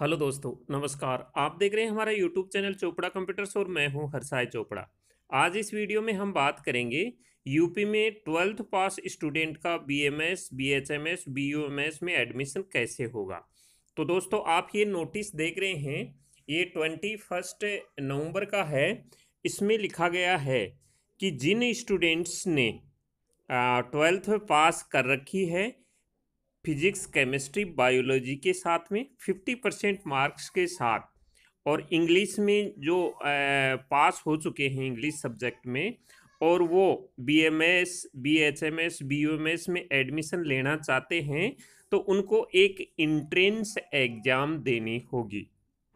Hello दोस्तों, नमस्कार। आप देख रहे हैं हमारा यूट्यूब चैनल चोपड़ा कंप्यूटर्स और मैं हूं हरसाय चोपड़ा। आज इस वीडियो में हम बात करेंगे यूपी में 12th पास स्टूडेंट का बीएमएस, बीएचएमएस, बीयूएमएस में एडमिशन कैसे होगा। तो दोस्तों, आप ये नोटिस देख रहे हैं, ये 21 नवंबर का है। इसमें लिखा गया है कि जिन स्टूडेंट्स ने 12th पास कर रखी है फिजिक्स, केमिस्ट्री, बायोलॉजी के साथ में 50% मार्क्स के साथ, और इंग्लिश में जो पास हो चुके हैं इंग्लिश सब्जेक्ट में, और वो बीएमएस, बीएचएमएस, बीयूएमएस में एडमिशन लेना चाहते हैं, तो उनको एक इंट्रेंस एग्जाम देनी होगी।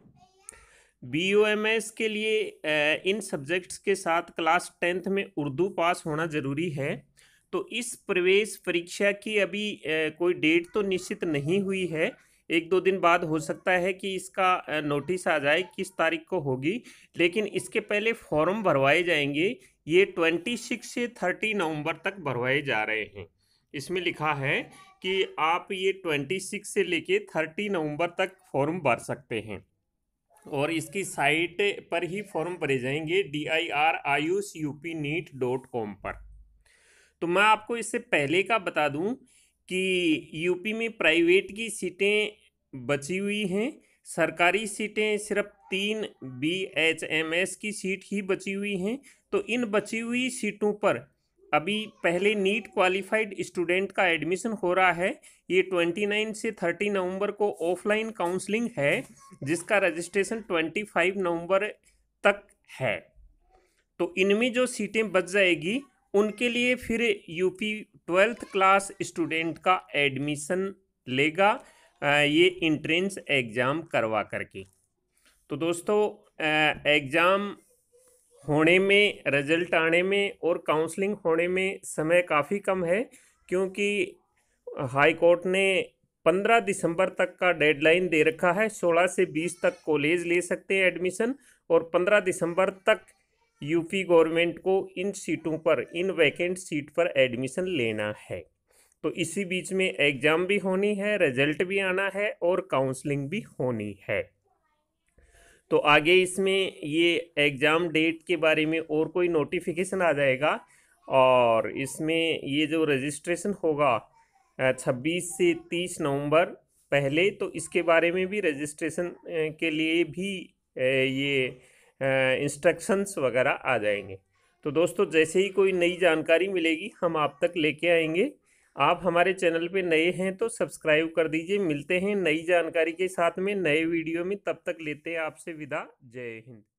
बीयूएमएस के लिए इन सब्जेक्ट्स के साथ क्लास 10th में उर्दू पास होना ज़रूरी है। तो इस प्रवेश परीक्षा की अभी कोई डेट तो निश्चित नहीं हुई है। एक दो दिन बाद हो सकता है कि इसका नोटिस आ जाए किस तारीख को होगी, लेकिन इसके पहले फॉर्म भरवाए जाएंगे। ये 26 से 30 नवंबर तक भरवाए जा रहे हैं। इसमें लिखा है कि आप ये 26 से लेके 30 नवंबर तक फॉर्म भर सकते हैं, और इसकी साइट पर ही फॉर्म भरे जाएंगे dir.ayush.up.neet.com पर। तो मैं आपको इससे पहले का बता दूं कि यूपी में प्राइवेट की सीटें बची हुई हैं। सरकारी सीटें सिर्फ 3 बीएचएमएस की सीट ही बची हुई हैं। तो इन बची हुई सीटों पर अभी पहले नीट क्वालिफाइड स्टूडेंट का एडमिशन हो रहा है। ये 29 से 30 नवंबर को ऑफलाइन काउंसलिंग है, जिसका रजिस्ट्रेशन 25 नवंबर तक है। तो इनमें जो सीटें बच जाएगी उनके लिए फिर यूपी 12th क्लास स्टूडेंट का एडमिशन लेगा ये इंट्रेंस एग्ज़ाम करवा करके। तो दोस्तों, एग्ज़ाम होने में, रिजल्ट आने में और काउंसलिंग होने में समय काफ़ी कम है, क्योंकि हाई कोर्ट ने 15 दिसंबर तक का डेडलाइन दे रखा है। 16 से 20 तक कॉलेज ले सकते हैं एडमिशन, और 15 दिसंबर तक यूपी गवर्नमेंट को इन सीटों पर, इन वैकेंट सीट पर एडमिशन लेना है। तो इसी बीच में एग्ज़ाम भी होनी है, रिजल्ट भी आना है और काउंसलिंग भी होनी है। तो आगे इसमें ये एग्ज़ाम डेट के बारे में और कोई नोटिफिकेशन आ जाएगा, और इसमें ये जो रजिस्ट्रेशन होगा 26 से 30 नवंबर पहले, तो इसके बारे में भी रजिस्ट्रेशन के लिए भी ये इंस्ट्रक्शंस वगैरह आ जाएंगे। तो दोस्तों, जैसे ही कोई नई जानकारी मिलेगी हम आप तक लेके आएंगे। आप हमारे चैनल पे नए हैं तो सब्सक्राइब कर दीजिए। मिलते हैं नई जानकारी के साथ में नए वीडियो में, तब तक लेते हैं आपसे विदा। जय हिंद।